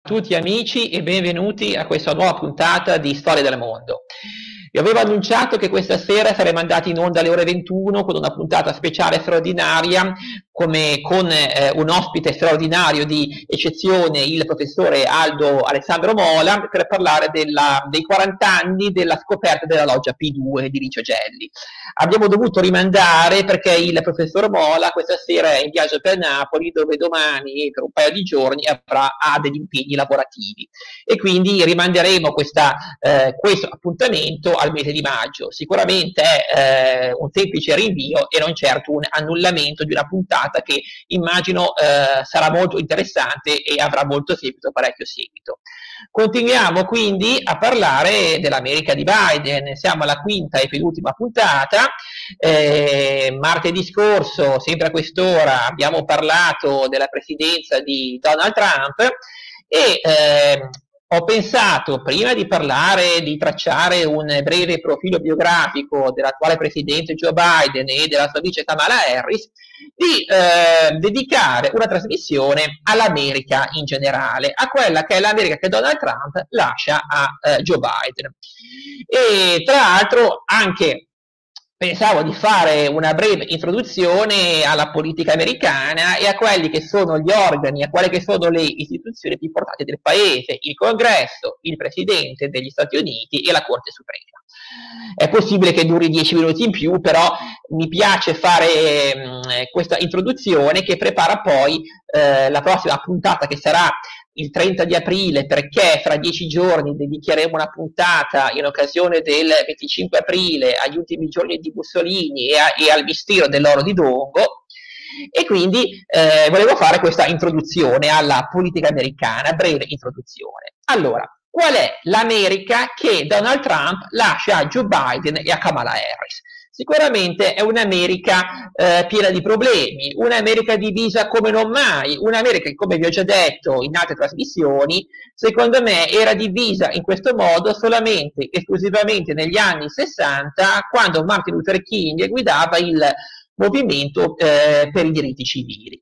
Tutti amici e benvenuti a questa nuova puntata di Storia del Mondo. Vi avevo annunciato che questa sera saremmo andati in onda alle ore 21 con una puntata speciale straordinaria con un ospite straordinario di eccezione, il professore Aldo Alessandro Mola, per parlare dei 40 anni della scoperta della loggia P2 di Licio Gelli. Abbiamo dovuto rimandare perché il professor Mola questa sera è in viaggio per Napoli, dove domani per un paio di giorni ha degli impegni lavorativi e quindi rimanderemo questo appuntamento al mese di maggio. Sicuramente è un semplice rinvio e non certo un annullamento di una puntata che immagino sarà molto interessante e avrà molto seguito, parecchio seguito. Continuiamo quindi a parlare dell'America di Biden, siamo alla quinta e penultima puntata. Martedì scorso, sempre a quest'ora, abbiamo parlato della presidenza di Donald Trump e ho pensato, prima di tracciare un breve profilo biografico dell'attuale presidente Joe Biden e della sua vice Kamala Harris, di dedicare una trasmissione all'America in generale, a quella che è l'America che Donald Trump lascia a Joe Biden. E tra l'altro anche pensavo di fare una breve introduzione alla politica americana e a quelli che sono gli organi, a quelle che sono le istituzioni più importanti del paese, il Congresso, il Presidente degli Stati Uniti e la Corte Suprema. È possibile che duri 10 minuti in più, però mi piace fare questa introduzione che prepara poi la prossima puntata, che sarà il 30 di aprile, perché fra 10 giorni dedicheremo una puntata in occasione del 25 aprile agli ultimi giorni di Mussolini e al mistero dell'oro di Dongo, e quindi volevo fare questa introduzione alla politica americana, breve introduzione. Allora, qual è l'America che Donald Trump lascia a Joe Biden e a Kamala Harris? Sicuramente è un'America piena di problemi, un'America divisa come non mai, un'America che, come vi ho già detto in altre trasmissioni, secondo me era divisa in questo modo solamente, esclusivamente negli anni 60, quando Martin Luther King guidava il movimento per i diritti civili.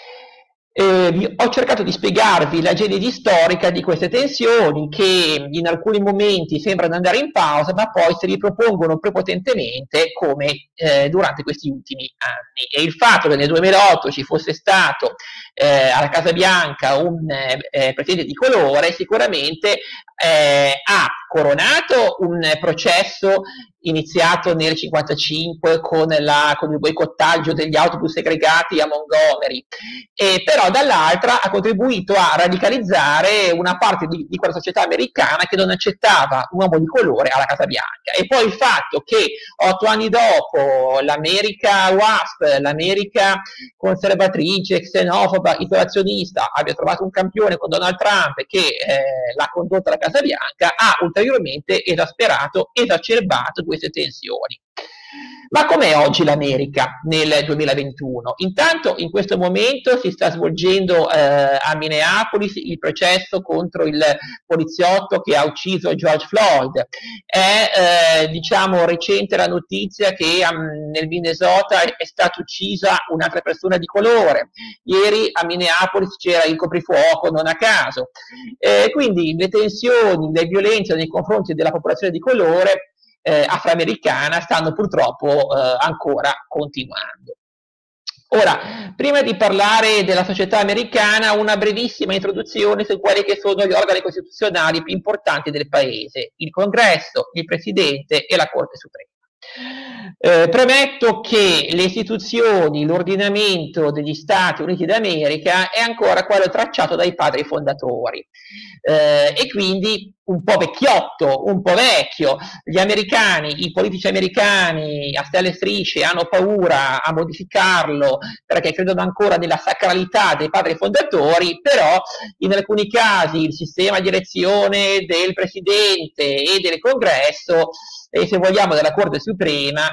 Ho cercato di spiegarvi la genesi storica di queste tensioni che in alcuni momenti sembrano andare in pausa, ma poi si ripropongono prepotentemente come durante questi ultimi anni. E il fatto che nel 2008 ci fosse stato alla Casa Bianca un presidente di colore sicuramente ha coronato un processo iniziato nel 1955 con il boicottaggio degli autobus segregati a Montgomery, però dall'altra ha contribuito a radicalizzare una parte di quella società americana che non accettava un uomo di colore alla Casa Bianca. E poi il fatto che 8 anni dopo l'America WASP, l'America conservatrice, xenofoba, isolazionista, abbia trovato un campione con Donald Trump che l'ha condotta alla Casa Bianca, ha ulteriormente esacerbato queste tensioni. Ma com'è oggi l'America nel 2021? Intanto in questo momento si sta svolgendo a Minneapolis il processo contro il poliziotto che ha ucciso George Floyd. È recente la notizia che nel Minnesota è stata uccisa un'altra persona di colore. Ieri a Minneapolis c'era il coprifuoco, non a caso. Quindi le tensioni, le violenze nei confronti della popolazione di colore afroamericana stanno purtroppo ancora continuando. Ora, prima di parlare della società americana, una brevissima introduzione su quelli che sono gli organi costituzionali più importanti del paese: il Congresso, il Presidente e la Corte Suprema. Premetto che le istituzioni, l'ordinamento degli Stati Uniti d'America è ancora quello tracciato dai padri fondatori e quindi un po' vecchiotto, un po' vecchio. Gli americani, i politici americani a stelle e strisce hanno paura a modificarlo perché credono ancora nella sacralità dei padri fondatori, però in alcuni casi il sistema di elezione del Presidente e del Congresso e, se vogliamo, della Corte Suprema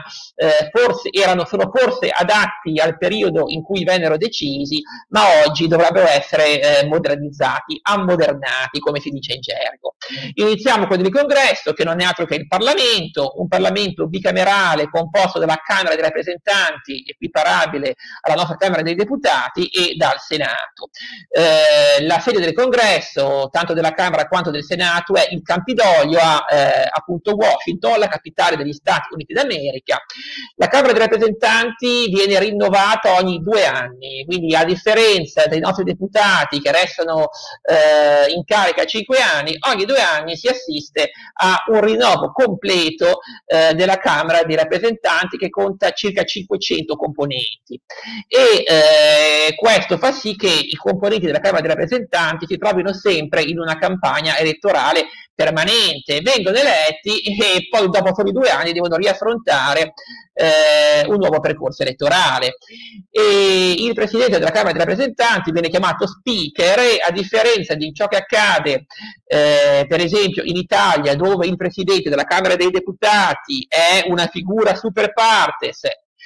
sono forse adatti al periodo in cui vennero decisi, ma oggi dovrebbero essere modernizzati, ammodernati, come si dice in gergo. Iniziamo con il congresso, che non è altro che il Parlamento, un Parlamento bicamerale composto dalla Camera dei rappresentanti, equiparabile alla nostra Camera dei deputati, e dal Senato. La sede del congresso, tanto della Camera quanto del Senato, è il Campidoglio a appunto Washington, la capitale degli Stati Uniti d'America. La Camera dei rappresentanti viene rinnovata ogni 2 anni, quindi a differenza dei nostri deputati che restano in carica 5 anni, ogni 2 anni si assiste a un rinnovo completo della Camera dei rappresentanti, che conta circa 500 componenti, e questo fa sì che i componenti della Camera dei rappresentanti si trovino sempre in una campagna elettorale permanente, vengono eletti e poi dopo soli 2 anni devono riaffrontare un nuovo percorso elettorale. E il presidente della Camera dei rappresentanti viene chiamato speaker, e a differenza di ciò che accade per esempio in Italia, dove il presidente della Camera dei deputati è una figura super partes,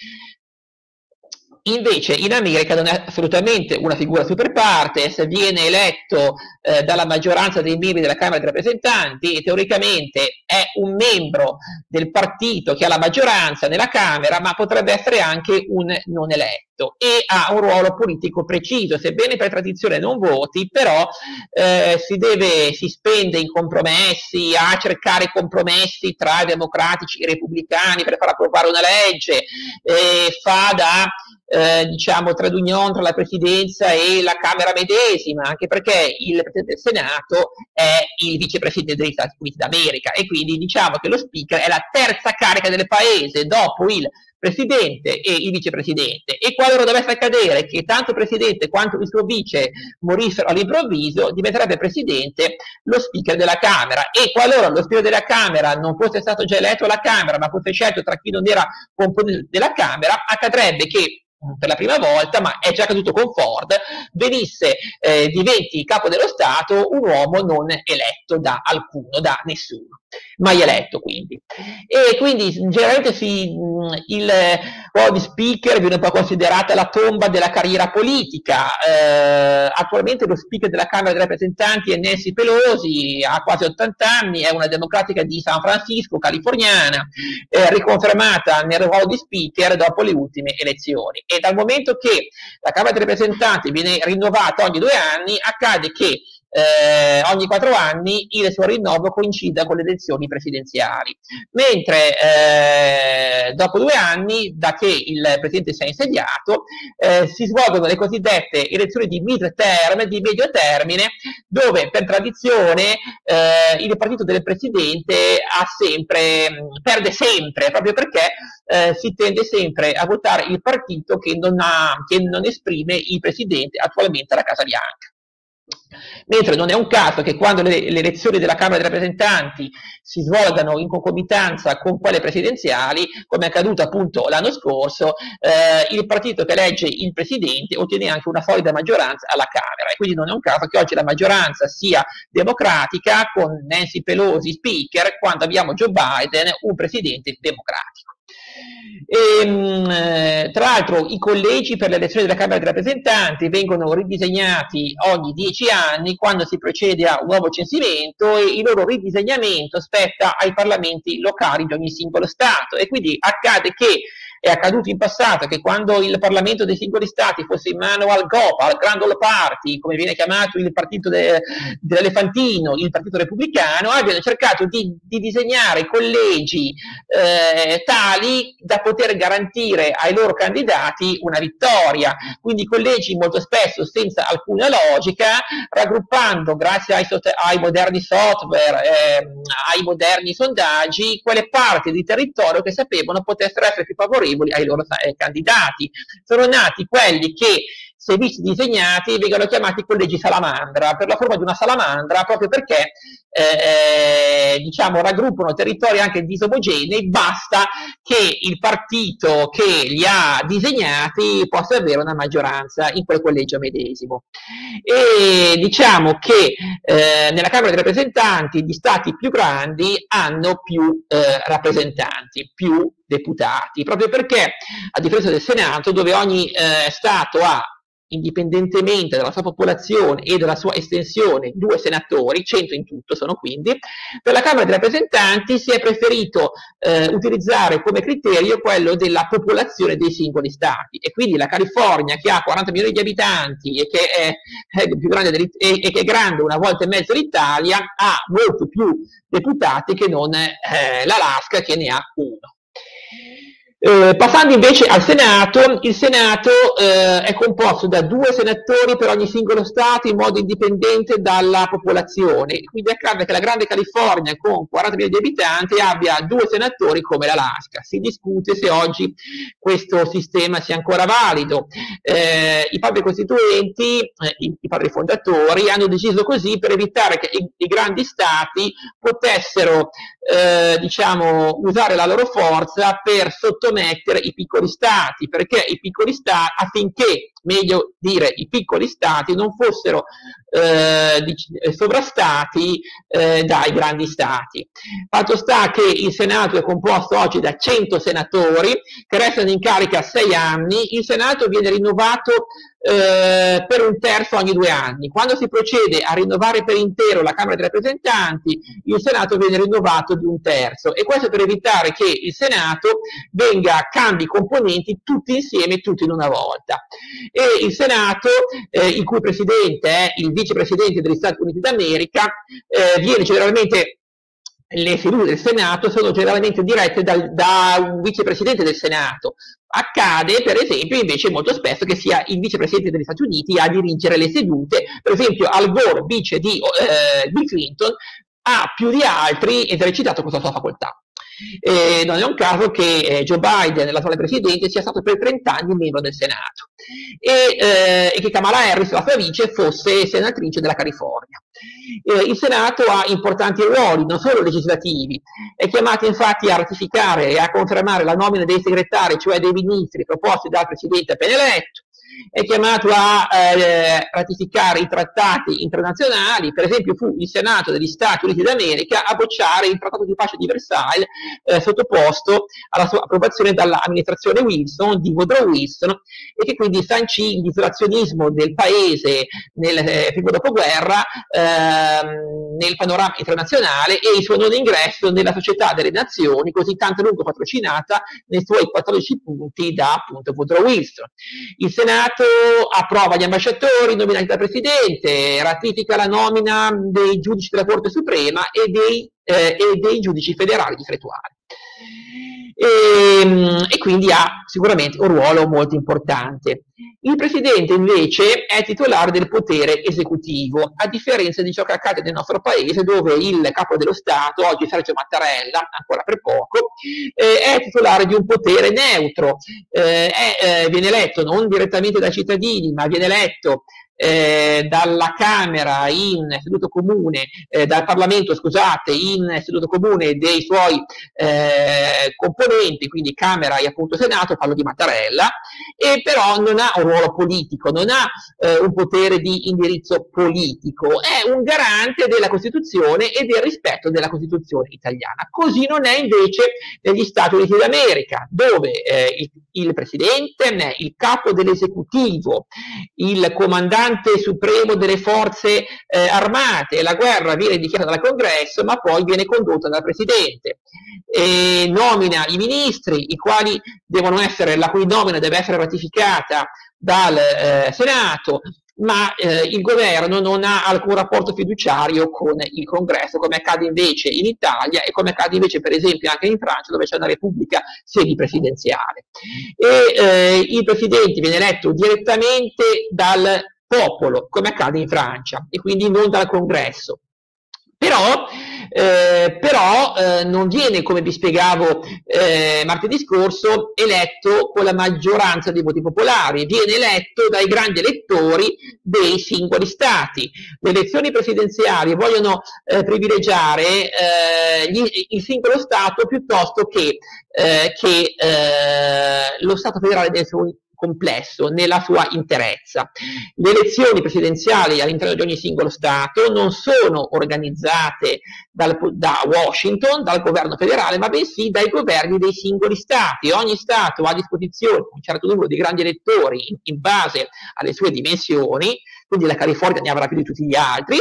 invece in America non è assolutamente una figura super partes, viene eletto dalla maggioranza dei membri della Camera dei rappresentanti e teoricamente è un membro del partito che ha la maggioranza nella Camera, ma potrebbe essere anche un non eletto, e ha un ruolo politico preciso, sebbene per tradizione non voti, però si spende in compromessi, a cercare compromessi tra i democratici e i repubblicani per far approvare una legge, fa da diciamo trade union tra la presidenza e la Camera medesima, anche perché il presidente del Senato è il vicepresidente degli Stati Uniti d'America, e quindi diciamo che lo speaker è la terza carica del paese dopo il presidente e il vicepresidente, e qualora dovesse accadere che tanto il presidente quanto il suo vice morissero all'improvviso, diventerebbe presidente lo speaker della Camera, e qualora lo speaker della Camera non fosse stato già eletto alla Camera ma fosse scelto tra chi non era componente della Camera, accadrebbe che per la prima volta, ma è già accaduto con Ford, diventi capo dello Stato un uomo non eletto da alcuno, da nessuno, mai eletto quindi. E quindi generalmente il ruolo di speaker viene un po' considerata la tomba della carriera politica. Attualmente lo speaker della Camera dei rappresentanti è Nancy Pelosi, ha quasi 80 anni, è una democratica di San Francisco, californiana, riconfermata nel ruolo di speaker dopo le ultime elezioni. E dal momento che la Camera dei rappresentanti viene rinnovata ogni 2 anni, accade che ogni 4 anni il suo rinnovo coincida con le elezioni presidenziali, mentre dopo 2 anni, da che il presidente si è insediato, si svolgono le cosiddette elezioni di mid-term, di medio termine, dove per tradizione il partito del presidente perde sempre, proprio perché si tende sempre a votare il partito che non esprime il presidente attualmente alla Casa Bianca. Mentre non è un caso che quando le elezioni della Camera dei rappresentanti si svolgano in concomitanza con quelle presidenziali, come è accaduto appunto l'anno scorso, il partito che elegge il presidente ottiene anche una solida maggioranza alla Camera, e quindi non è un caso che oggi la maggioranza sia democratica, con Nancy Pelosi speaker, quando abbiamo Joe Biden, un presidente democratico. Tra l'altro i collegi per le elezioni della Camera dei rappresentanti vengono ridisegnati ogni 10 anni quando si procede a un nuovo censimento, e il loro ridisegnamento spetta ai parlamenti locali di ogni singolo Stato, e quindi accade che è accaduto in passato che quando il Parlamento dei singoli Stati fosse in mano al GOP, al Grand Old Party, come viene chiamato il partito dell'elefantino, il partito repubblicano, abbiano cercato di disegnare collegi tali da poter garantire ai loro candidati una vittoria, quindi collegi molto spesso senza alcuna logica, raggruppando grazie ai moderni software, ai moderni sondaggi, quelle parti di territorio che sapevano potessero essere più favorevoli ai loro candidati. Sono nati quelli che, se visti disegnati, vengono chiamati collegi salamandra, per la forma di una salamandra, proprio perché diciamo raggruppano territori anche disomogenei, basta che il partito che li ha disegnati possa avere una maggioranza in quel collegio medesimo. E diciamo che nella Camera dei rappresentanti gli stati più grandi hanno più rappresentanti, più deputati, proprio perché, a differenza del Senato, dove ogni Stato ha indipendentemente dalla sua popolazione e dalla sua estensione, 2 senatori, 100 in tutto sono quindi. Per la Camera dei rappresentanti si è preferito utilizzare come criterio quello della popolazione dei singoli stati, e quindi la California, che ha 40 milioni di abitanti e che è più grande e che è grande una volta e mezzo l'Italia, ha molto più deputati che non l'Alaska, che ne ha 1. Passando invece al Senato, il Senato è composto da 2 senatori per ogni singolo Stato in modo indipendente dalla popolazione, quindi accade che la grande California con 40 milioni di abitanti abbia 2 senatori come l'Alaska. Si discute se oggi questo sistema sia ancora valido. I padri costituenti, i padri fondatori, hanno deciso così per evitare che i grandi Stati potessero diciamo, usare la loro forza per sottomettere i piccoli Stati, perché i piccoli Stati, affinché, meglio dire, i piccoli Stati non fossero sovrastati dai grandi Stati. Fatto sta che il Senato è composto oggi da 100 senatori che restano in carica 6 anni. Il Senato viene rinnovato per 1/3 ogni 2 anni. Quando si procede a rinnovare per intero la Camera dei rappresentanti, il Senato viene rinnovato di 1/3, e questo per evitare che il Senato cambi componenti tutti insieme, tutti in una volta. E il Senato, il cui presidente è il vicepresidente degli Stati Uniti d'America, viene generalmente, le sedute del Senato sono generalmente dirette da un vicepresidente del Senato. Accade, per esempio, invece molto spesso che sia il vicepresidente degli Stati Uniti a dirigere le sedute. Per esempio Al Gore, vice di Bill Clinton, ha più di altri esercitato questa sua facoltà. Non è un caso che Joe Biden, l'attuale presidente, sia stato per 30 anni membro del Senato, e che Kamala Harris, la sua vice, fosse senatrice della California. Il Senato ha importanti ruoli, non solo legislativi, è chiamato infatti a ratificare e a confermare la nomina dei segretari, cioè dei ministri proposti dal presidente appena eletto, è chiamato a ratificare i trattati internazionali. Per esempio fu il Senato degli Stati Uniti d'America a bocciare il trattato di pace di Versailles, sottoposto alla sua approvazione dall'amministrazione Wilson, di Woodrow Wilson, e che quindi sancì l'isolazionismo del paese nel primo dopoguerra nel panorama internazionale, e il suo non ingresso nella Società delle Nazioni, così tanto a lungo patrocinata nei suoi 14 punti da appunto Woodrow Wilson. Il Senato approva gli ambasciatori nominati dal Presidente, ratifica la nomina dei giudici della Corte Suprema e dei giudici federali distrettuali. E quindi ha sicuramente un ruolo molto importante. Il Presidente invece è titolare del potere esecutivo, a differenza di ciò che accade nel nostro paese, dove il capo dello Stato, oggi Sergio Mattarella, ancora per poco, è titolare di un potere neutro, viene eletto non direttamente dai cittadini, ma viene eletto dalla Camera in seduto comune, dal Parlamento, scusate, in seduto comune dei suoi componenti, quindi Camera e appunto Senato, parlo di Mattarella, e però non ha un ruolo politico, non ha un potere di indirizzo politico, è un garante della Costituzione e del rispetto della Costituzione italiana. Così non è invece negli Stati Uniti d'America, dove il Presidente è il capo dell'esecutivo, il comandante supremo delle forze armate, la guerra viene dichiarata dal Congresso, ma poi viene condotta dal Presidente, nomina i ministri, la cui nomina deve essere ratificata dal Senato, ma il governo non ha alcun rapporto fiduciario con il Congresso, come accade invece in Italia e come accade invece per esempio anche in Francia, dove c'è una repubblica semipresidenziale. Il Presidente viene eletto direttamente dal popolo, come accade in Francia, e quindi non dal Congresso. Però non viene, come vi spiegavo martedì scorso, eletto con la maggioranza dei voti popolari, viene eletto dai grandi elettori dei singoli stati. Le elezioni presidenziali vogliono privilegiare il singolo stato piuttosto che lo Stato federale complesso nella sua interezza. Le elezioni presidenziali all'interno di ogni singolo Stato non sono organizzate da Washington, dal governo federale, ma bensì dai governi dei singoli Stati. Ogni Stato ha a disposizione un certo numero di grandi elettori in base alle sue dimensioni, quindi la California ne avrà più di tutti gli altri,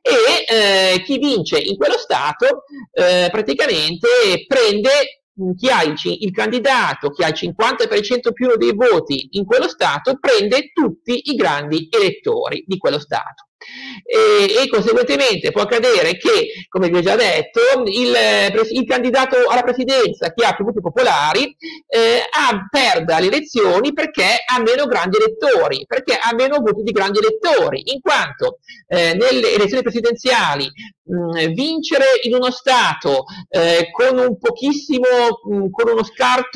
e chi vince in quello Stato praticamente prende chi ha il candidato che ha il 50% più dei voti in quello Stato, prende tutti i grandi elettori di quello Stato. E conseguentemente può accadere che, come vi ho già detto, il candidato alla presidenza che ha più voti popolari perda le elezioni perché ha meno grandi elettori, perché ha meno voti di grandi elettori, in quanto nelle elezioni presidenziali vincere in uno Stato con un pochissimo, con uno scarto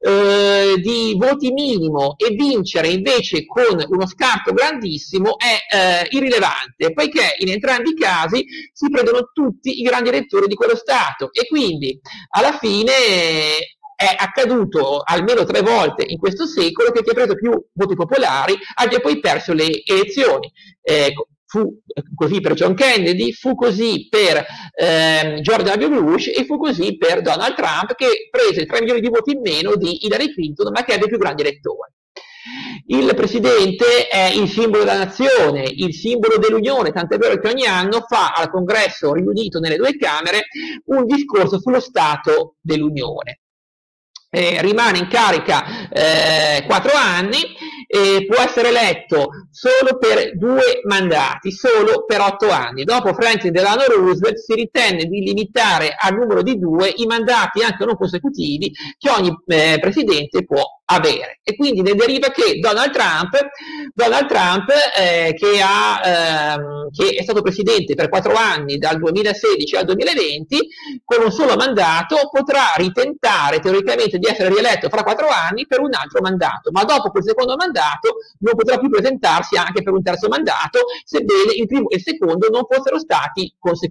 di voti minimo e vincere invece con uno scarto grandissimo è irrilevante, poiché in entrambi i casi si prendono tutti i grandi elettori di quello Stato e quindi alla fine è accaduto almeno 3 volte in questo secolo che chi ha preso più voti popolari abbia poi perso le elezioni. Fu così per John Kennedy, fu così per George W. Bush e fu così per Donald Trump, che prese 3 milioni di voti in meno di Hillary Clinton, ma che ebbe più grandi elettori. Il presidente è il simbolo della nazione, il simbolo dell'Unione, tant'è vero che ogni anno fa al Congresso riunito nelle 2 Camere un discorso sullo Stato dell'Unione. Rimane in carica 4 anni e può essere eletto solo per 2 mandati, solo per 8 anni. Dopo Franklin Delano Roosevelt si ritenne di limitare al numero di 2 i mandati anche non consecutivi che ogni presidente può avere. E quindi ne deriva che Donald Trump che è stato presidente per 4 anni dal 2016 al 2020, con un solo mandato potrà ritentare teoricamente di essere rieletto fra 4 anni per un altro mandato, ma dopo quel secondo mandato non potrà più presentarsi anche per un terzo mandato, sebbene il primo e il secondo non fossero stati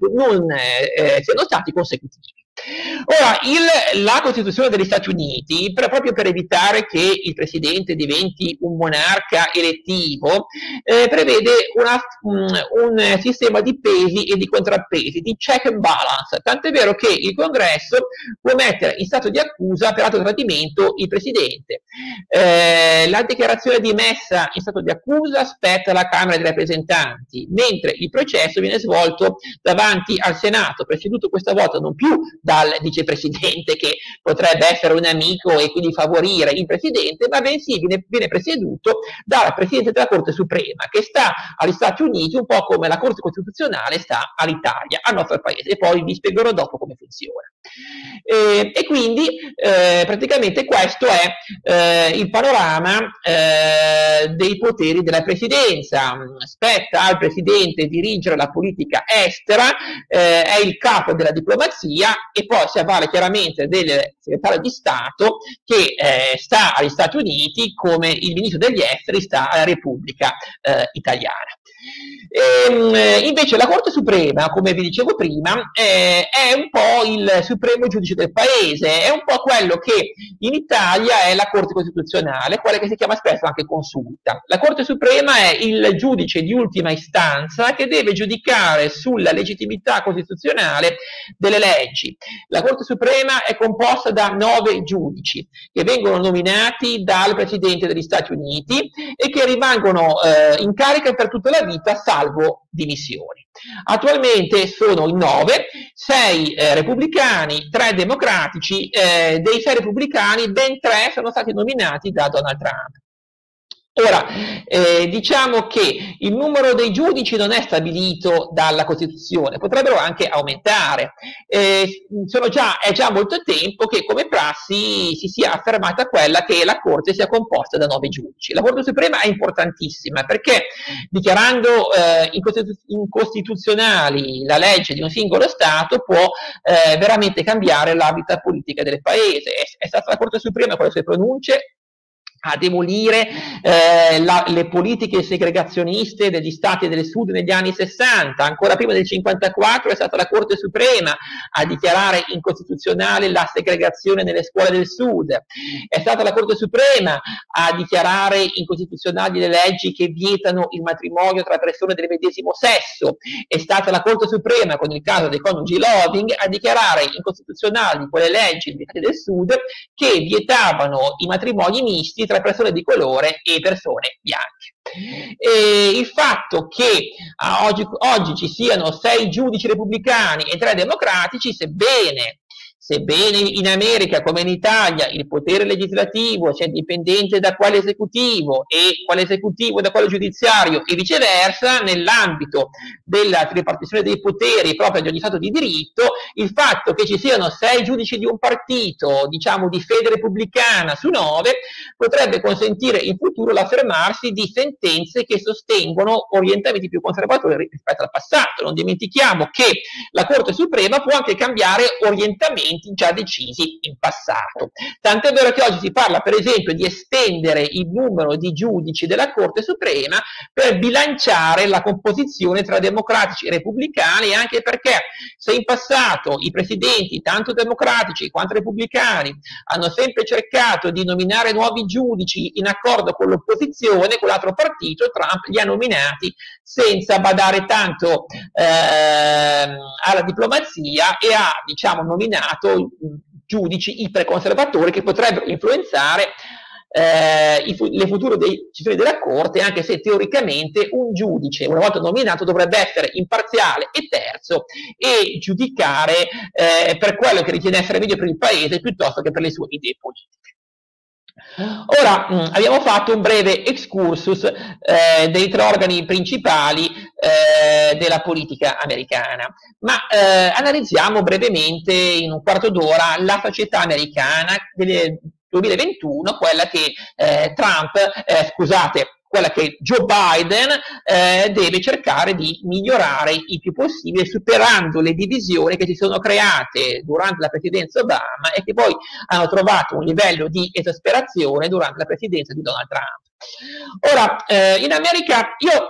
siano stati consecutivi. Ora, la Costituzione degli Stati Uniti, proprio per evitare che il presidente diventi un monarca elettivo, prevede un sistema di pesi e di contrappesi, di check and balance, tant'è vero che il Congresso può mettere in stato di accusa per atto tradimento il presidente. La dichiarazione di messa in stato di accusa spetta alla Camera dei rappresentanti, mentre il processo viene svolto davanti al Senato, presieduto questa volta non più dal vicepresidente, che potrebbe essere un amico e quindi favorire il presidente, ma bensì viene presieduto dal presidente della Corte Suprema, che sta agli Stati Uniti un po' come la Corte Costituzionale sta all'Italia, al nostro paese, e poi vi spiegherò dopo come funziona. E quindi praticamente questo è il panorama dei poteri della presidenza. Spetta al presidente dirigere la politica estera, è il capo della diplomazia e poi si avvale chiaramente del segretario di Stato che sta agli Stati Uniti come il ministro degli esteri sta alla Repubblica Italiana. Invece la Corte Suprema, come vi dicevo prima, è un po' il supremo giudice del paese, è un po' quello che in Italia è la Corte Costituzionale, quella che si chiama spesso anche consulta. La Corte Suprema è il giudice di ultima istanza che deve giudicare sulla legittimità costituzionale delle leggi. La Corte Suprema è composta da 9 giudici che vengono nominati dal Presidente degli Stati Uniti e che rimangono in carica per tutta la vita salvo dimissioni. Attualmente sono in 9, 6 repubblicani, 3 democratici, dei 6 repubblicani ben 3 sono stati nominati da Donald Trump. Ora, diciamo che il numero dei giudici non è stabilito dalla Costituzione, potrebbero anche aumentare. È già molto tempo che come prassi si sia affermata quella che la Corte sia composta da 9 giudici. La Corte Suprema è importantissima perché dichiarando incostituzionali la legge di un singolo Stato può veramente cambiare l'habitat politica del paese. È stata la Corte Suprema con le sue pronunce a demolire le politiche segregazioniste degli stati del sud negli anni 60. Ancora prima del 54 è stata la Corte Suprema a dichiarare incostituzionale la segregazione nelle scuole del sud. È stata la Corte Suprema a dichiarare incostituzionali le leggi che vietano il matrimonio tra persone del medesimo sesso. È stata la Corte Suprema, con il caso dei coniugi Loving, a dichiarare incostituzionali quelle leggi degli stati del sud che vietavano i matrimoni misti tra persone di colore e persone bianche. E il fatto che oggi ci siano 6 giudici repubblicani e 3 democratici, sebbene in America come in Italia il potere legislativo sia dipendente da quello esecutivo e quello esecutivo da quello giudiziario e viceversa, nell'ambito della tripartizione dei poteri proprio di ogni Stato di diritto, il fatto che ci siano 6 giudici di un partito, diciamo di fede repubblicana su 9, potrebbe consentire in futuro l'affermarsi di sentenze che sostengono orientamenti più conservatori rispetto al passato. Non dimentichiamo che la Corte Suprema può anche cambiare orientamenti già decisi in passato. Tant'è vero che oggi si parla, per esempio, di estendere il numero di giudici della Corte Suprema per bilanciare la composizione tra democratici e repubblicani, anche perché se in passato i presidenti, tanto democratici quanto repubblicani, hanno sempre cercato di nominare nuovi giudici in accordo con l'opposizione, con l'altro partito, Trump li ha nominati senza badare tanto alla diplomazia e ha, diciamo, nominato giudici iperconservatori che potrebbero influenzare le future decisioni della Corte, anche se teoricamente un giudice, una volta nominato, dovrebbe essere imparziale e terzo e giudicare per quello che ritiene essere meglio per il Paese piuttosto che per le sue idee politiche. Ora abbiamo fatto un breve excursus dei 3 organi principali della politica americana, ma analizziamo brevemente in un quarto d'ora la società americana del 2021, quella che quella che Joe Biden deve cercare di migliorare il più possibile, superando le divisioni che si sono create durante la presidenza Obama e che poi hanno trovato un livello di esasperazione durante la presidenza di Donald Trump. Ora, in America io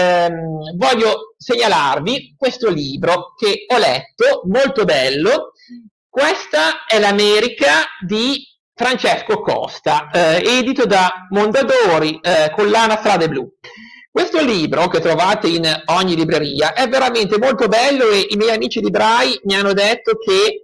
voglio segnalarvi questo libro che ho letto, molto bello. Questa è l'America di Francesco Costa, edito da Mondadori, collana Strade Blu. Questo libro, che trovate in ogni libreria, è veramente molto bello e i miei amici librai mi hanno detto che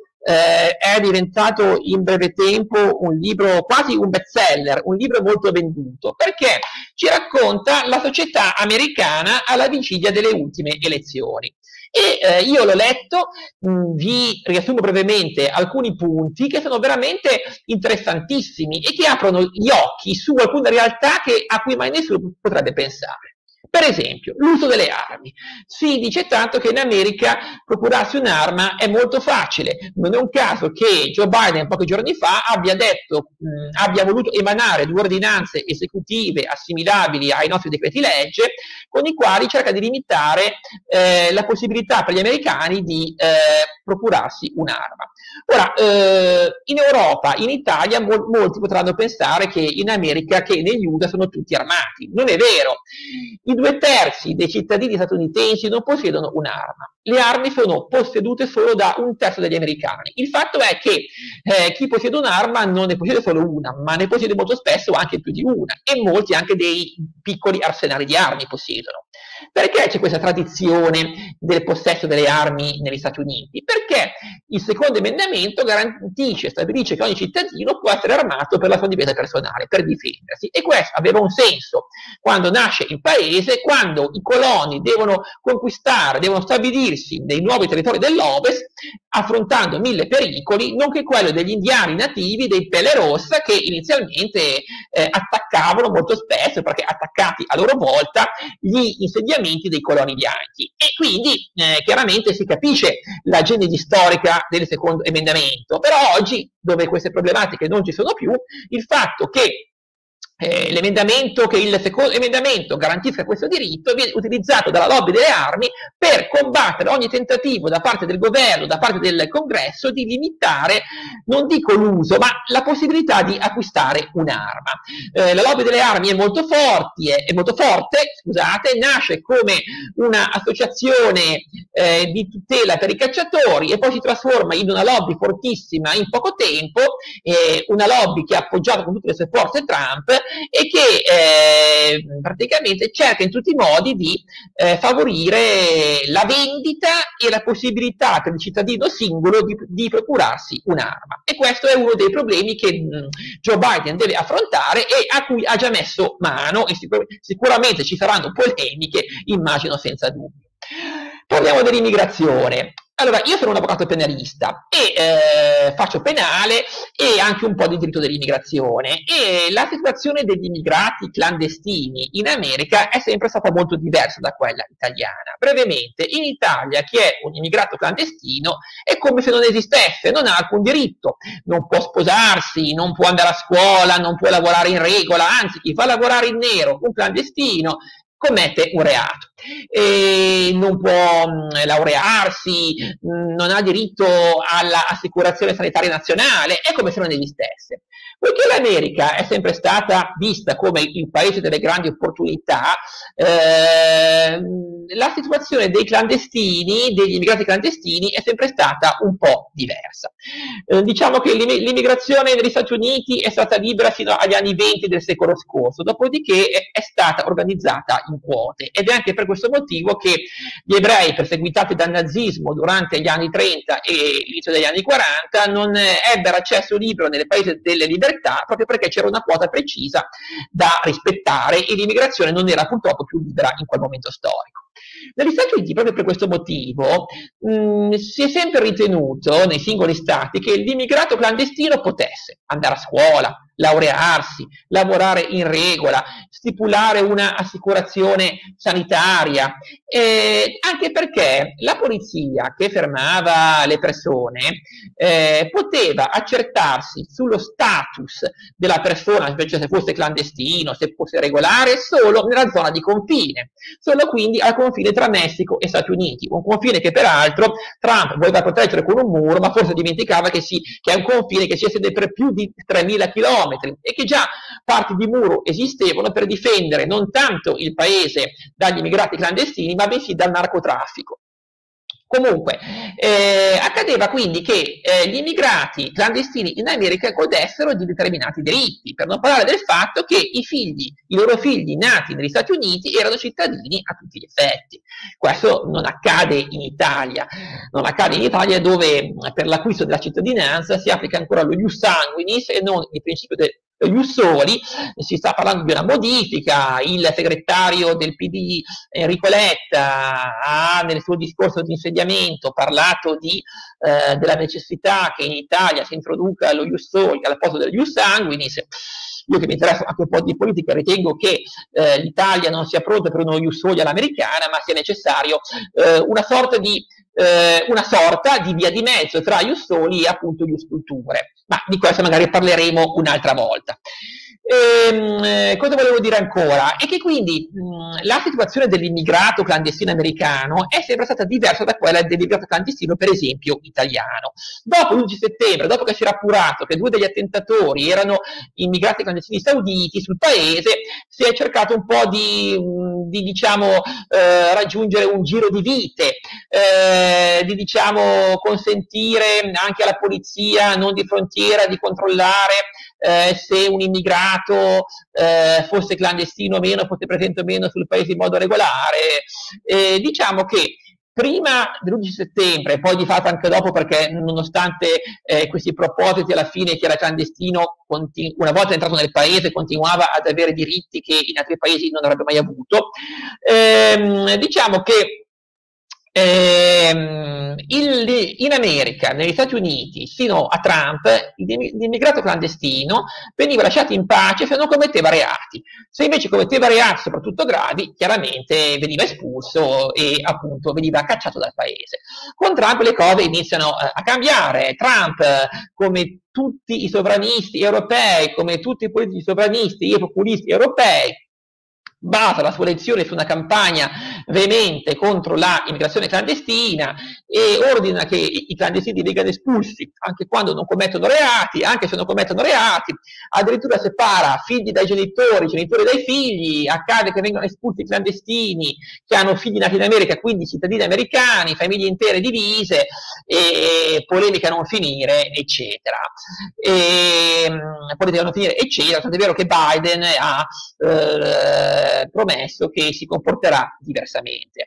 è diventato in breve tempo un libro, quasi un bestseller, un libro molto venduto, perché ci racconta la società americana alla vigilia delle ultime elezioni. E io l'ho letto, vi riassumo brevemente alcuni punti che sono veramente interessantissimi e che aprono gli occhi su alcune realtà a cui mai nessuno potrebbe pensare. Per esempio, l'uso delle armi. Si dice tanto che in America procurarsi un'arma è molto facile. Non è un caso che Joe Biden pochi giorni fa abbia voluto emanare 2 ordinanze esecutive assimilabili ai nostri decreti legge, con i quali cerca di limitare la possibilità per gli americani di procurarsi un'arma. Ora, in Europa, in Italia, molti potranno pensare che in America, che negli USA sono tutti armati. Non è vero. I 2/3 dei cittadini statunitensi non possiedono un'arma. Le armi sono possedute solo da 1/3 degli americani. Il fatto è che chi possiede un'arma non ne possiede solo una, ma ne possiede molto spesso anche più di una, e molti anche dei piccoli arsenali di armi possiedono. Perché c'è questa tradizione del possesso delle armi negli Stati Uniti? Perché il secondo emendamento stabilisce che ogni cittadino può essere armato per la sua difesa personale, per difendersi, e questo aveva un senso quando nasce il paese, quando i coloni devono conquistare, devono stabilirsi nei nuovi territori dell'Ovest, affrontando 1000 pericoli, nonché quello degli indiani nativi dei Pelle Rossa, che inizialmente attaccavano molto spesso, perché attaccati a loro volta, gli insediamenti dei coloni bianchi. E quindi chiaramente si capisce la genesi storica del secondo emendamento. Però oggi, dove queste problematiche non ci sono più, il fatto che l'emendamento che il secondo emendamento garantisca questo diritto viene utilizzato dalla lobby delle armi per combattere ogni tentativo da parte del governo, da parte del congresso di limitare, non dico l'uso, ma la possibilità di acquistare un'arma. La lobby delle armi è molto forte, scusate, nasce come un'associazione di tutela per i cacciatori e poi si trasforma in una lobby fortissima in poco tempo, una lobby che ha appoggiato con tutte le sue forze Trump e che praticamente cerca in tutti i modi di favorire la vendita e la possibilità per il cittadino singolo di procurarsi un'arma. E questo è uno dei problemi che Joe Biden deve affrontare e a cui ha già messo mano, e sicuramente ci saranno polemiche, immagino senza dubbio. Parliamo dell'immigrazione. Allora, io sono un avvocato penalista e faccio penale e anche un po' di diritto dell'immigrazione, e la situazione degli immigrati clandestini in America è sempre stata molto diversa da quella italiana. Brevemente, in Italia chi è un immigrato clandestino è come se non esistesse, non ha alcun diritto, non può sposarsi, non può andare a scuola, non può lavorare in regola, anzi chi fa lavorare in nero un clandestino commette un reato. Non può laurearsi, non ha diritto all'assicurazione sanitaria nazionale, è come se non esistesse. Poiché l'America è sempre stata vista come il paese delle grandi opportunità, la situazione dei clandestini, degli immigrati clandestini, è sempre stata un po' diversa. Diciamo che l'immigrazione negli Stati Uniti è stata libera fino agli anni 20 del secolo scorso, dopodiché è stata organizzata in quote, ed è anche per questo motivo che gli ebrei perseguitati dal nazismo durante gli anni 30 e l'inizio degli anni 40 non ebbero accesso libero nel paese delle libertà, proprio perché c'era una quota precisa da rispettare e l'immigrazione non era purtroppo più libera in quel momento storico. Negli Stati Uniti, proprio per questo motivo, si è sempre ritenuto nei singoli stati che l'immigrato clandestino potesse andare a scuola, laurearsi, lavorare in regola, stipulare una assicurazione sanitaria, anche perché la polizia che fermava le persone poteva accertarsi sullo status della persona, specie se fosse clandestino, se fosse regolare, solo nella zona di confine, solo quindi al confine tra Messico e Stati Uniti, un confine che peraltro Trump voleva proteggere con un muro, ma forse dimenticava che è un confine che si estende per più di 3.000 chilometri e che già parti di muro esistevano per difendere non tanto il paese dagli immigrati clandestini, ma bensì dal narcotraffico. Comunque, accadeva quindi che gli immigrati clandestini in America godessero di determinati diritti, per non parlare del fatto che i loro figli nati negli Stati Uniti erano cittadini a tutti gli effetti. Questo non accade in Italia, dove per l'acquisto della cittadinanza si applica ancora lo ius sanguinis e non il principio del ius soli. Si sta parlando di una modifica. Il segretario del PD Enrico Letta ha nel suo discorso di insediamento parlato della necessità che in Italia si introduca lo ius soli al posto del ius sanguinis. Io, che mi interessa anche un po' di politica, ritengo che l'Italia non sia pronta per uno ius soli all'americana, ma sia necessario una sorta di via di mezzo tra ius soli e appunto ius culture, ma di questo magari parleremo un'altra volta. Cosa volevo dire ancora? È che quindi la situazione dell'immigrato clandestino americano è sempre stata diversa da quella dell'immigrato clandestino, per esempio, italiano. Dopo l'11 settembre, dopo che si era appurato che 2 degli attentatori erano immigrati clandestini sauditi sul paese, si è cercato un po' di raggiungere un giro di vite, di consentire anche alla polizia non di frontiera di controllare se un immigrato fosse clandestino o meno, fosse presente o meno sul paese in modo regolare. Diciamo che prima dell'11 settembre, e poi di fatto anche dopo, perché nonostante questi propositi, alla fine chi era clandestino, una volta entrato nel paese, continuava ad avere diritti che in altri paesi non avrebbe mai avuto. Diciamo che In America, negli Stati Uniti, sino a Trump, l'immigrato clandestino veniva lasciato in pace se non commetteva reati. Se invece commetteva reati, soprattutto gravi, chiaramente veniva espulso e appunto veniva cacciato dal paese. Con Trump le cose iniziano a cambiare. Trump, come tutti i sovranisti europei, come tutti i politici sovranisti e populisti europei, basa la sua elezione su una campagna veemente contro la immigrazione clandestina e ordina che i clandestini vengano espulsi anche quando non commettono reati, anche se non commettono reati, addirittura separa figli dai genitori, genitori dai figli, accade che vengano espulsi i clandestini che hanno figli nati in America, quindi cittadini americani, famiglie intere divise e polemiche a non finire, eccetera. Polemiche a non finire, eccetera, tant'è vero che Biden ha promesso che si comporterà diversamente.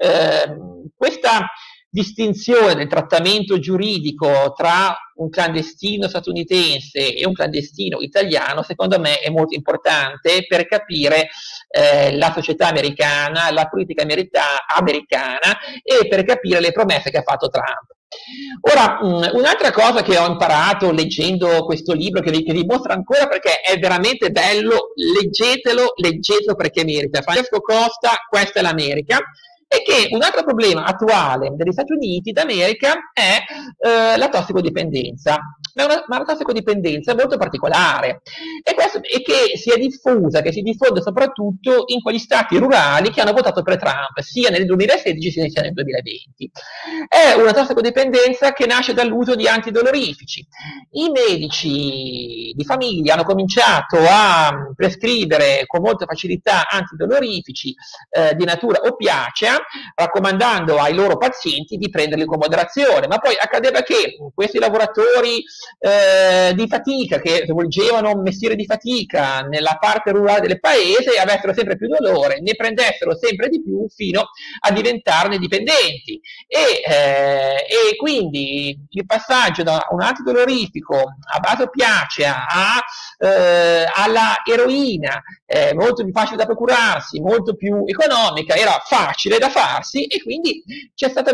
Questa distinzione del trattamento giuridico tra un clandestino statunitense e un clandestino italiano, secondo me, è molto importante per capire la società americana, la politica americana e per capire le promesse che ha fatto Trump. Ora, un'altra cosa che ho imparato leggendo questo libro, che vi mostro ancora perché è veramente bello, leggetelo perché merita. Francesco Costa, Questa è l'America, è che un altro problema attuale degli Stati Uniti d'America è la tossicodipendenza, ma una tossicodipendenza molto particolare e che si è diffusa, che si diffonde soprattutto in quegli stati rurali che hanno votato per Trump, sia nel 2016 sia nel 2020. È una tossicodipendenza che nasce dall'uso di antidolorifici. I medici di famiglia hanno cominciato a prescrivere con molta facilità antidolorifici di natura oppiacea, raccomandando ai loro pazienti di prenderli con moderazione, ma poi accadeva che questi lavoratori di fatica che svolgevano un mestiere di fatica nella parte rurale del paese avessero sempre più dolore, ne prendessero sempre di più fino a diventarne dipendenti e quindi il passaggio da un antidolorifico a base oppiacea alla eroina, molto più facile da procurarsi, molto più economica, era facile da farsi e quindi c'è stato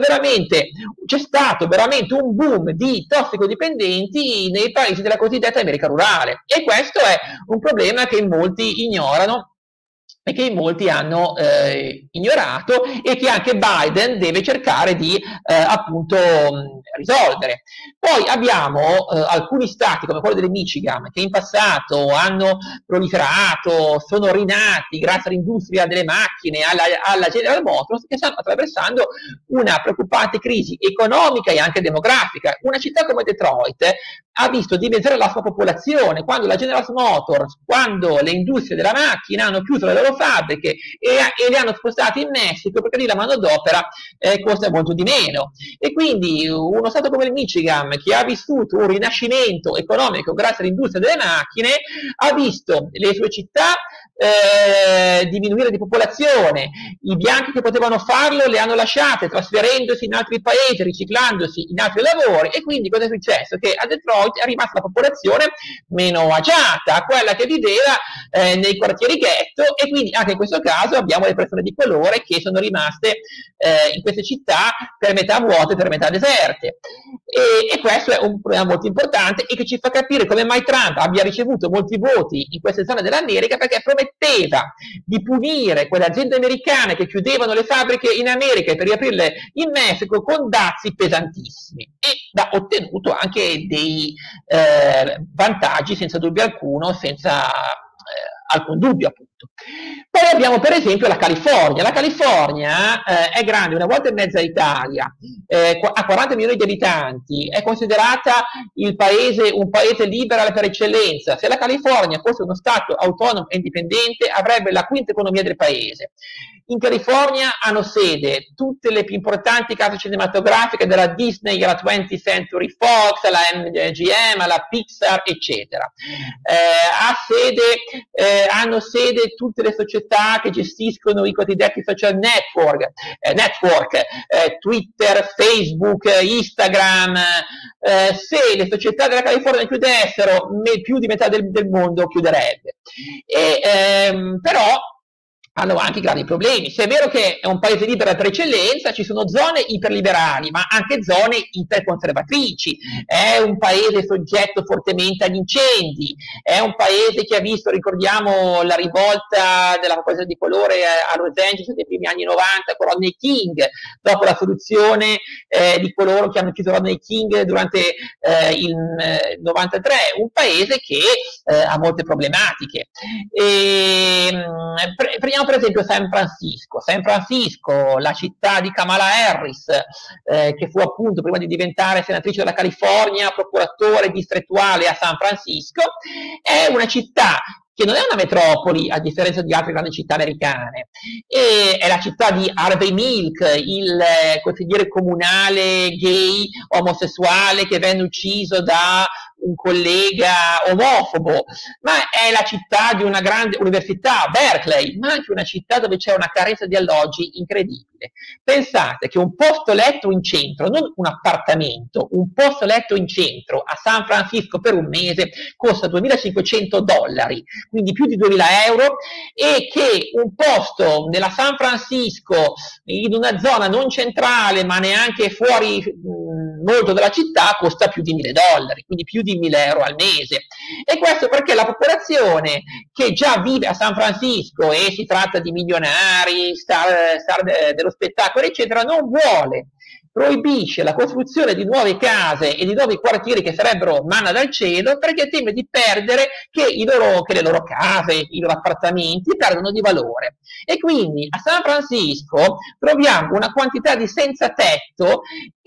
veramente un boom di tossicodipendenti nei paesi della cosiddetta America rurale e questo è un problema che molti ignorano e che molti hanno ignorato e che anche Biden deve cercare di appunto risolvere. Poi abbiamo alcuni stati come quello del Michigan che in passato hanno proliferato, sono rinati grazie all'industria delle macchine, alla General Motors, che stanno attraversando una preoccupante crisi economica e anche demografica. Una città come Detroit ha visto dimezzare la sua popolazione quando la General Motors, quando le industrie della macchina hanno chiuso le loro fabbriche e le hanno spostate in Messico perché lì la manodopera costa molto di meno e quindi uno stato come il Michigan che ha vissuto un rinascimento economico grazie all'industria delle macchine ha visto le sue città diminuire di popolazione, i bianchi che potevano farlo le hanno lasciate trasferendosi in altri paesi, riciclandosi in altri lavori e quindi cosa è successo? Che a Detroit è rimasta la popolazione meno agiata, quella che viveva nei quartieri ghetto e quindi anche in questo caso abbiamo le persone di colore che sono rimaste in queste città per metà vuote, per metà deserte e questo è un problema molto importante e che ci fa capire come mai Trump abbia ricevuto molti voti in queste zone dell'America perché prometteva di punire quelle aziende americane che chiudevano le fabbriche in America per riaprirle in Messico con dazi pesantissimi e ha ottenuto anche dei vantaggi senza dubbio alcuno, senza alcun dubbio appunto. Poi abbiamo per esempio la California. La California è grande una volta e mezza Italia, ha 40 milioni di abitanti, è considerata un paese liberal per eccellenza. Se la California fosse uno stato autonomo e indipendente avrebbe la quinta economia del paese. In California hanno sede tutte le più importanti case cinematografiche, dalla Disney alla 20th Century Fox, alla MGM, alla Pixar, eccetera. Hanno sede tutte le società che gestiscono i cosiddetti social network, Twitter, Facebook, Instagram. Se le società della California chiudessero, più di metà del mondo chiuderebbe. Però hanno anche gravi problemi. Se è vero che è un paese libero per eccellenza, ci sono zone iperliberali, ma anche zone iperconservatrici. È un paese soggetto fortemente agli incendi, è un paese che ha visto, ricordiamo, la rivolta della popolazione di colore a Los Angeles nei primi anni 90 con Rodney King, dopo la soluzione di coloro che hanno ucciso Rodney King durante il 93, un paese che ha molte problematiche. Prendiamo per esempio San Francisco, la città di Kamala Harris, che fu appunto, prima di diventare senatrice della California, procuratore distrettuale a San Francisco. È una città che non è una metropoli, a differenza di altre grandi città americane, è la città di Harvey Milk, il consigliere comunale gay omosessuale che venne ucciso da un collega omofobo, ma è la città di una grande università, Berkeley, ma anche una città dove c'è una carenza di alloggi incredibile. Pensate che un posto letto in centro, non un appartamento, un posto letto in centro a San Francisco per un mese costa $2.500, quindi più di 2.000 euro, e che un posto nella San Francisco in una zona non centrale ma neanche fuori molto dalla città costa più di $1.000, quindi più di 1.000 euro al mese. E questo perché la popolazione che già vive a San Francisco, e si tratta di milionari, star dello spettacolo eccetera, non vuole, proibisce la costruzione di nuove case e di nuovi quartieri che sarebbero manna dal cielo, perché teme di perdere che le loro case, i loro appartamenti perdono di valore. E quindi a San Francisco troviamo una quantità di senza tetto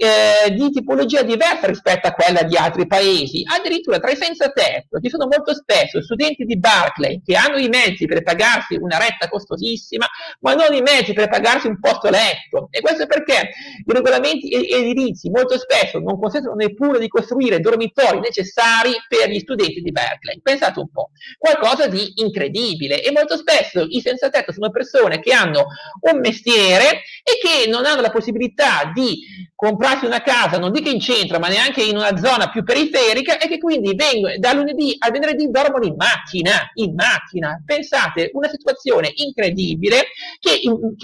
di tipologia diversa rispetto a quella di altri paesi. Addirittura tra i senza tetto ci sono molto spesso studenti di Berkeley che hanno i mezzi per pagarsi una retta costosissima, ma non i mezzi per pagarsi un posto letto. E questo perché i regolamenti edilizi molto spesso non consentono neppure di costruire dormitori necessari per gli studenti di Berkeley. Pensate un po', qualcosa di incredibile. E molto spesso i senza tetto sono persone che hanno un mestiere e che non hanno la possibilità di comprarsi una casa, non dico in centro, ma neanche in una zona più periferica, e che quindi da lunedì al venerdì dormono in macchina. Pensate, una situazione incredibile che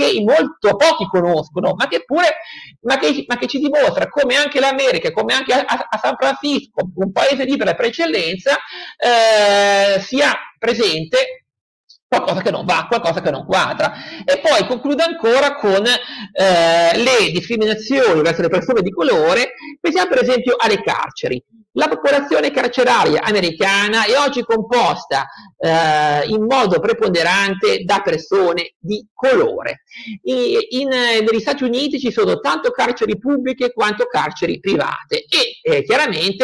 molto pochi conoscono, ma che ci dimostra come anche l'America, come anche a San Francisco, un paese libero per eccellenza, sia presente qualcosa che non va, qualcosa che non quadra. E poi concludo ancora con le discriminazioni verso le persone di colore. Pensiamo per esempio alle carceri. La popolazione carceraria americana è oggi composta in modo preponderante da persone di colore. Negli Stati Uniti ci sono tanto carceri pubbliche quanto carceri private, e chiaramente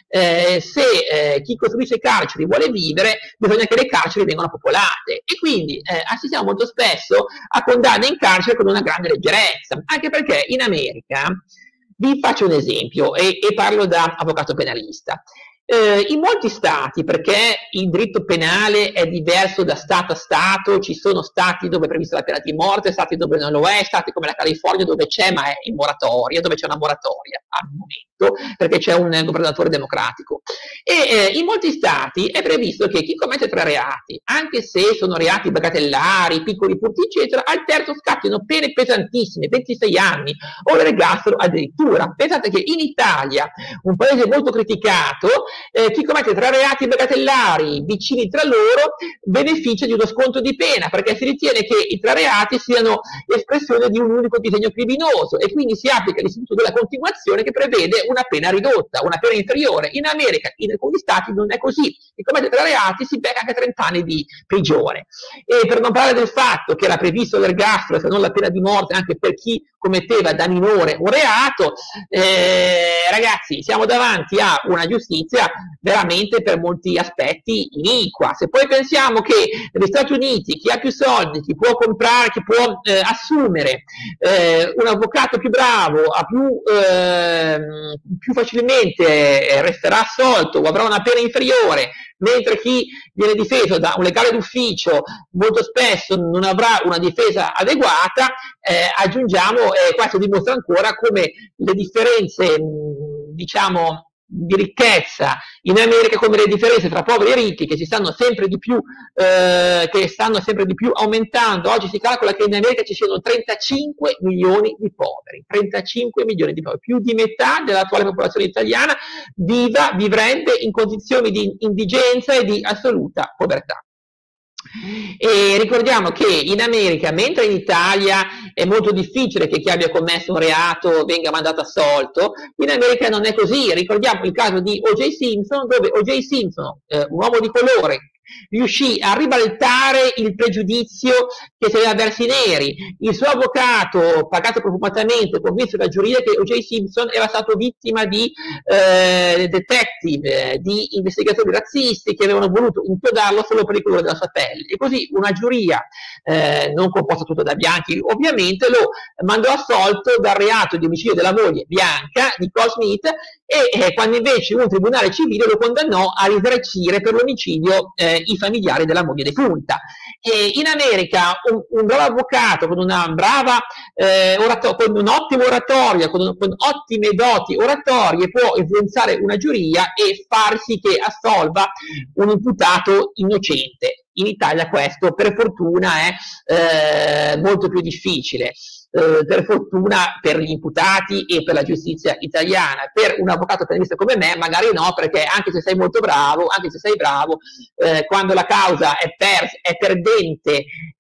se chi costruisce carceri vuole vivere, bisogna che le carceri vengano popolate, e quindi assistiamo molto spesso a condanne in carcere con una grande leggerezza, anche perché in America, vi faccio un esempio e parlo da avvocato penalista. In molti stati, perché il diritto penale è diverso da stato a stato, ci sono stati dove è prevista la pena di morte, stati dove non lo è, stati come la California dove c'è ma è in moratoria, dove c'è una moratoria al momento perché c'è un governatore democratico. E in molti stati è previsto che chi commette 3 reati, anche se sono reati bagatellari, piccoli furti eccetera, al terzo scattino pene pesantissime, 26 anni o l'ergastolo addirittura. Pensate che in Italia, un paese molto criticato, chi commette 3 reati bagatellari vicini tra loro beneficia di uno sconto di pena, perché si ritiene che i 3 reati siano espressione di un unico disegno criminoso, e quindi si applica l'istituto della continuazione che prevede una pena ridotta, una pena inferiore. In America, in alcuni stati non è così, chi commette 3 reati si becca anche 30 anni di prigione. E per non parlare del fatto che era previsto l'ergastolo, se non la pena di morte, anche per chi commetteva da minore un reato. Ragazzi, siamo davanti a una giustizia veramente per molti aspetti iniqua. Se poi pensiamo che negli Stati Uniti chi ha più soldi, chi può comprare, chi può assumere un avvocato più bravo, più facilmente resterà assolto o avrà una pena inferiore, mentre chi viene difeso da un legale d'ufficio molto spesso non avrà una difesa adeguata, questo dimostra ancora come le differenze, diciamo, di ricchezza in America, come le differenze tra poveri e ricchi che stanno sempre di più aumentando. Oggi si calcola che in America ci siano 35 milioni di poveri, 35 milioni di poveri, più di metà dell'attuale popolazione italiana vivrebbe in condizioni di indigenza e di assoluta povertà. E ricordiamo che in America, mentre in Italia è molto difficile che chi abbia commesso un reato venga mandato assolto, in America non è così. Ricordiamo il caso di O.J. Simpson, dove O.J. Simpson, un uomo di colore, riuscì a ribaltare il pregiudizio che si aveva verso i neri. Il suo avvocato, pagato profumatamente, convinse la giuria che O.J. Simpson era stato vittima di detective, di investigatori razzisti che avevano voluto inchiodarlo solo per il colore della sua pelle. E così una giuria, non composta tutta da bianchi ovviamente, lo mandò assolto dal reato di omicidio della moglie bianca, Nicole Smith, e quando invece un tribunale civile lo condannò a risarcire per l'omicidio i familiari della moglie defunta. E in America un bravo avvocato con una brava con un'ottima oratoria, con ottime doti oratorie, può influenzare una giuria e far sì che assolva un imputato innocente. In Italia questo, per fortuna, è molto più difficile. Per fortuna per gli imputati e per la giustizia italiana. Per un avvocato penalista come me magari no, perché anche se sei molto bravo, quando la causa è perdente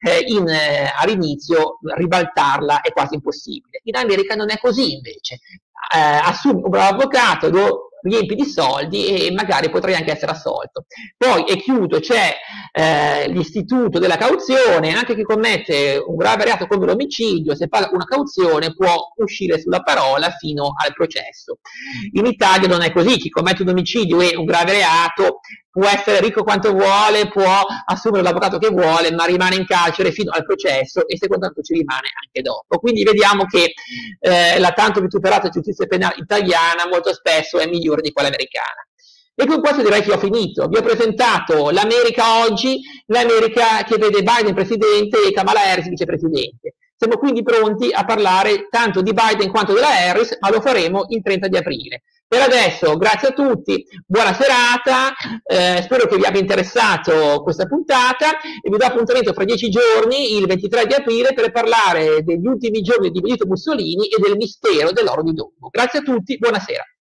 all'inizio, ribaltarla è quasi impossibile. In America non è così invece. Assumi un bravo avvocato, lo riempi di soldi e magari potrai anche essere assolto. Poi, e chiudo, c'è l'istituto della cauzione. Anche chi commette un grave reato come l'omicidio, se paga una cauzione può uscire sulla parola fino al processo. In Italia non è così. Chi commette un omicidio e un grave reato può essere ricco quanto vuole, può assumere l'avvocato che vuole, ma rimane in carcere fino al processo e secondo tanto ci rimane anche dopo. Quindi vediamo che la tanto vituperata giustizia penale italiana molto spesso è migliore di quella americana. E con questo direi che ho finito. Vi ho presentato l'America oggi, l'America che vede Biden presidente e Kamala Harris vicepresidente. Siamo quindi pronti a parlare tanto di Biden quanto della Harris, ma lo faremo il 30 di aprile. Per adesso, grazie a tutti, buona serata, spero che vi abbia interessato questa puntata e vi do appuntamento fra 10 giorni, il 23 di aprile, per parlare degli ultimi giorni di Benito Mussolini e del mistero dell'oro di Dumbo. Grazie a tutti, buonasera.